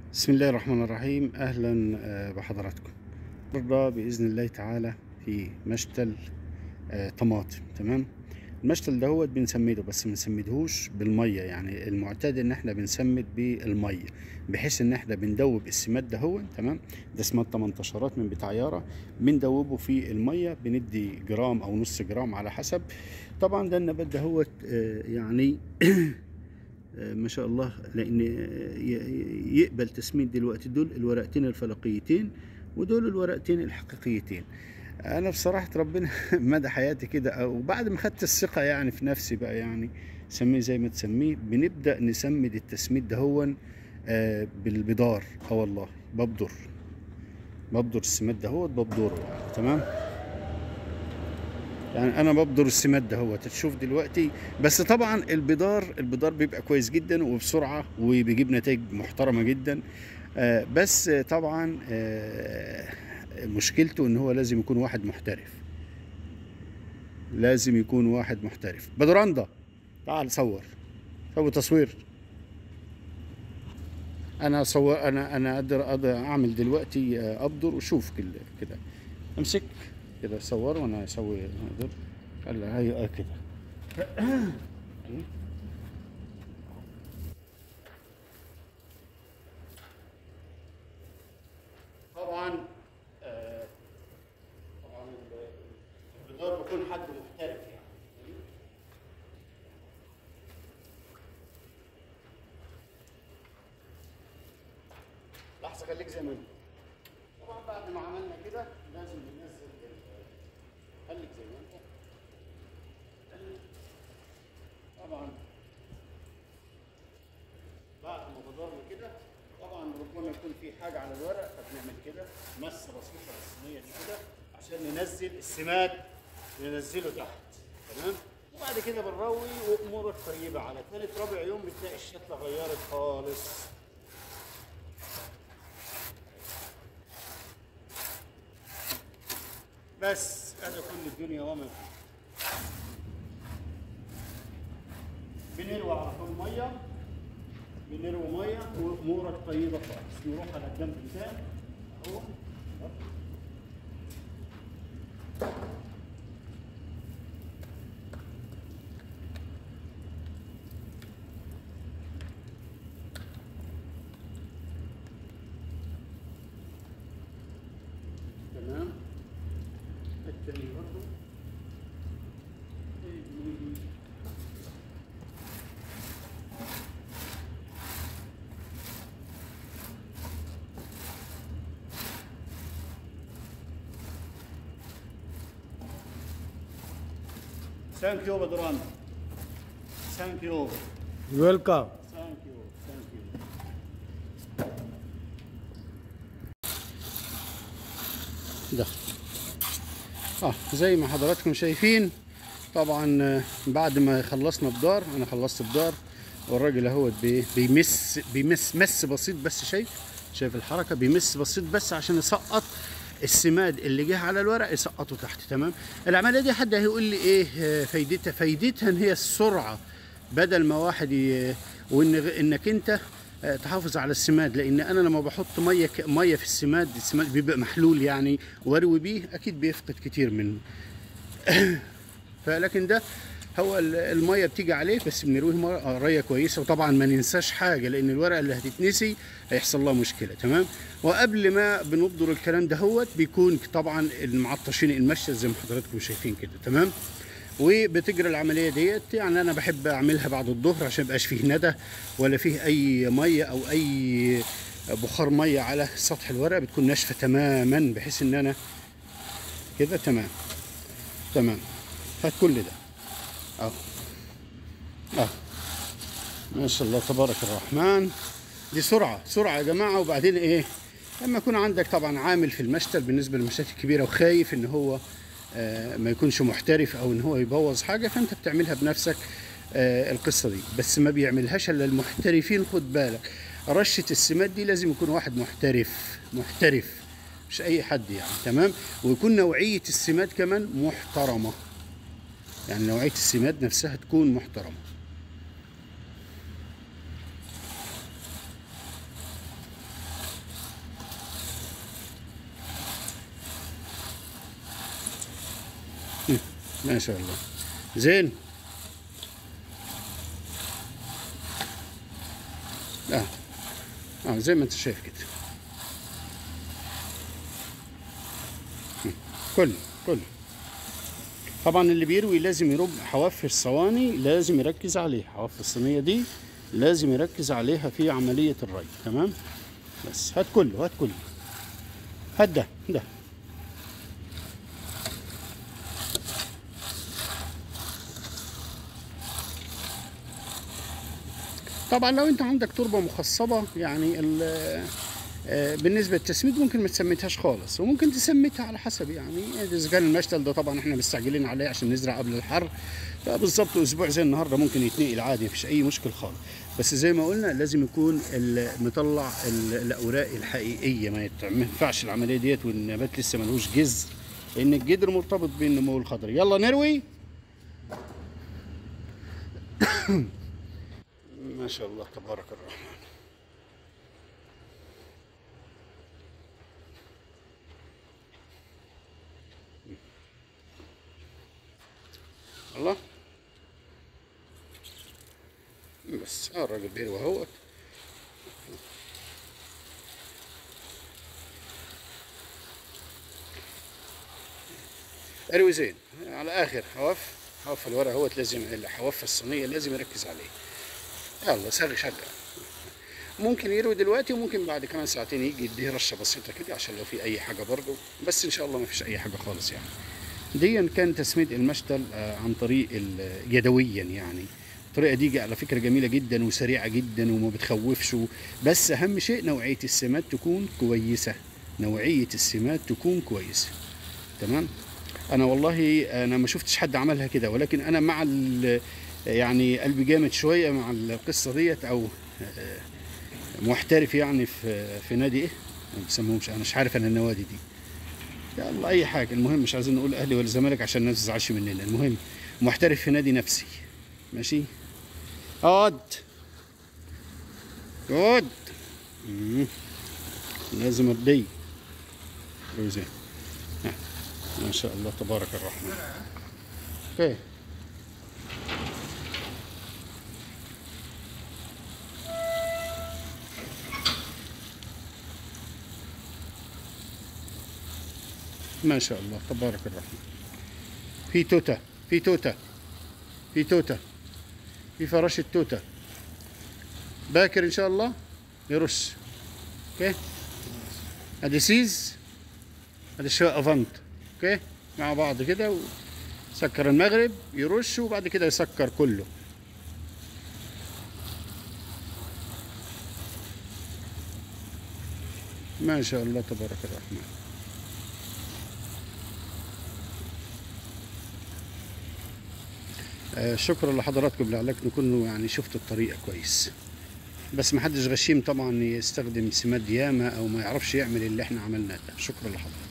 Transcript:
بسم الله الرحمن الرحيم. أهلا بحضراتكم النهارده بإذن الله تعالى في مشتل طماطم. تمام. المشتل دهوت بنسمده، بس ما بنسمدهوش بالمية، يعني المعتاد ان احنا بنسمد بالمية، بحيث ان احنا بندوب السماد دهوت. تمام. ده سماد 18 من بتاع يارا، بندوبه في المية، بندي جرام او نص جرام على حسب. طبعا ده النبات دهوت يعني ما شاء الله، لان يقبل تسميد دلوقتي. دول الورقتين الفلقيتين، ودول الورقتين الحقيقيتين. انا بصراحه ربنا مدى حياتي كده، وبعد ما خدت الثقه يعني في نفسي بقى، يعني سميه زي ما تسميه، بنبدا نسمد التسميد ده هو بالبدار. والله ببدر السماد ده هو ببدره يعني. تمام. يعني انا ببدر السماد ده هو تشوف دلوقتي. بس طبعا البدار بيبقى كويس جدا وبسرعه، وبيجيب نتائج محترمه جدا. بس طبعا مشكلته ان هو لازم يكون واحد محترف. لازم يكون واحد محترف. بدراندا، تعال صور. سوي تصوير. انا صور. انا أقدر اعمل دلوقتي ابدر وشوف كده. امسك كده صور وانا اسوي. هلا هي كده. طبعا آه، طبعا البدار بيكون حد محترف يعني. لحظه، خليك زي ما انت. طبعا بعد ما عملنا كده لازم ننزل خليك زي ما انت. طبعا بعد ما بدرنا كده، طبعا ربما يكون في حاجه على الورق، فبنعمل كده مسه بسيطه بالصينيه دي كده عشان ننزل السماد، ننزله تحت. تمام. وبعد كده بنروي وامورك طيبه. على ثالث رابع يوم بتلاقي الشتله غيرت خالص. بس هذا كل الدنيا وما فيها. بنروي على طول ميه، بنروي ميه وامورك طيبه خالص. نروح على الجنب الثاني اهو. تمام. التاني برضه. ثانك يو بدران. ثانك يو. ويلكم. ثانك يو. ثانك يو. ده زي ما حضراتكم شايفين. طبعا بعد ما خلصنا بدار، انا خلصت بدار، والراجل اهوت بيمس مس بسيط بس. شايف الحركه؟ بيمس بسيط بس عشان يسقط السماد اللي جه على الورق، يسقطه تحت. تمام. العمليه دي حد هيقول لي ايه فايدتها ان هي السرعه. بدل ما واحد انك انت تحافظ على السماد، لان انا لما بحط ميه في السماد بيبقى محلول يعني، واروي بيه اكيد بيفقد كتير منه. فلكن ده هو الميه بتيجي عليه بس، بنرويه ريه كويسه. وطبعا ما ننساش حاجه، لان الورقه اللي هتتنسي هيحصل لها مشكله. تمام. وقبل ما بنبدر الكلام ده هو بيكون طبعا المعطشين المشي زي ما حضراتكم شايفين كده. تمام. وبتجري العمليه ديت. يعني انا بحب اعملها بعد الظهر عشان ميبقاش فيه ندى ولا فيه اي ميه او اي بخار ميه على سطح الورقه، بتكون ناشفه تماما، بحيث ان انا كده. تمام. تمام. هات كل ده اهو. اه ما شاء الله تبارك الرحمن. دي سرعه يا جماعه. وبعدين ايه، لما يكون عندك طبعا عامل في المشتل بالنسبه للمشاتل الكبيره، وخايف ان هو ما يكونش محترف او ان هو يبوظ حاجه، فانت بتعملها بنفسك. القصه دي بس ما بيعملهاش الا المحترفين. خد بالك، رشه السماد دي لازم يكون واحد محترف، مش اي حد يعني. تمام. ويكون نوعيه السماد كمان محترمه، يعني نوعيه السماد نفسها تكون محترمه. ما شاء الله. زين. زي ما انت شايف كده. كله طبعا اللي بيروي لازم يرب حواف الصواني، لازم يركز عليها. حواف الصينيه دي لازم يركز عليها في عمليه الري. تمام. بس هات كله هات ده. طبعا لو انت عندك تربه مخصبه يعني بالنسبه للتسميد ممكن ما تسميتهاش خالص، وممكن تسميتها على حسب يعني. اذا كان المشتل ده طبعا احنا مستعجلين عليه عشان نزرع قبل الحر، فبالظبط اسبوع زي النهارده ممكن يتنقل عادي، مفيش اي مشكل خالص. بس زي ما قلنا لازم يكون مطلع الاوراق الحقيقيه، ما ينفعش العمليه ديت والنبات لسه ملوش جذر، لان الجذر مرتبط بالنمو الخضري. يلا نروي. ما شاء الله تبارك الرحمن. الله. بس الراجل بيروي اهوت. اروي زين على اخر حواف الورق اهوت، لازم الحواف الصينيه لازم يركز عليه. يلا شغل. ممكن يروي دلوقتي، وممكن بعد كمان ساعتين يجي يديه رشه بسيطه كده عشان لو في اي حاجه برضه، بس ان شاء الله ما فيش اي حاجه خالص يعني. دي كان تسميد المشتل عن طريق يدويا يعني. الطريقه دي على فكره جميله جدا وسريعه جدا وما بتخوفش، بس اهم شيء نوعيه السمات تكون كويسه. تمام. انا والله انا ما شفتش حد عملها كده، ولكن انا مع يعني قلبي جامد شويه مع القصه ديت، او محترف يعني في نادي ايه ما بيسموهمش، انا مش عارف انا النوادي دي. يلا اي حاجه، المهم مش عايزين نقول اهلي ولا زمالك عشان الناس ما تزعلش مننا. المهم محترف في نادي نفسي. ماشي. اقعد. لازم ارضي. زين. ما شاء الله تبارك الرحمن. اوكي. ما شاء الله تبارك الرحمن. في توتة في فراشة توتة باكر ان شاء الله يرش. اوكي. ادي سيز، ادي شوية افنت. اوكي مع بعض كده، وسكر المغرب يرش، وبعد كده يسكر كله. ما شاء الله تبارك الرحمن. شكرا لحضراتكم، لعلكم تكونوا يعني شفتوا الطريقة كويس. بس ما حدش غشيم طبعا يستخدم سماد ياما او ما يعرفش يعمل اللي احنا عملناه ده. شكرا لحضراتكم.